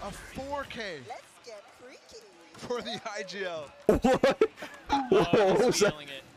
A 4K. Let's get freaky. For the IGL. What? Oh, he's feeling it.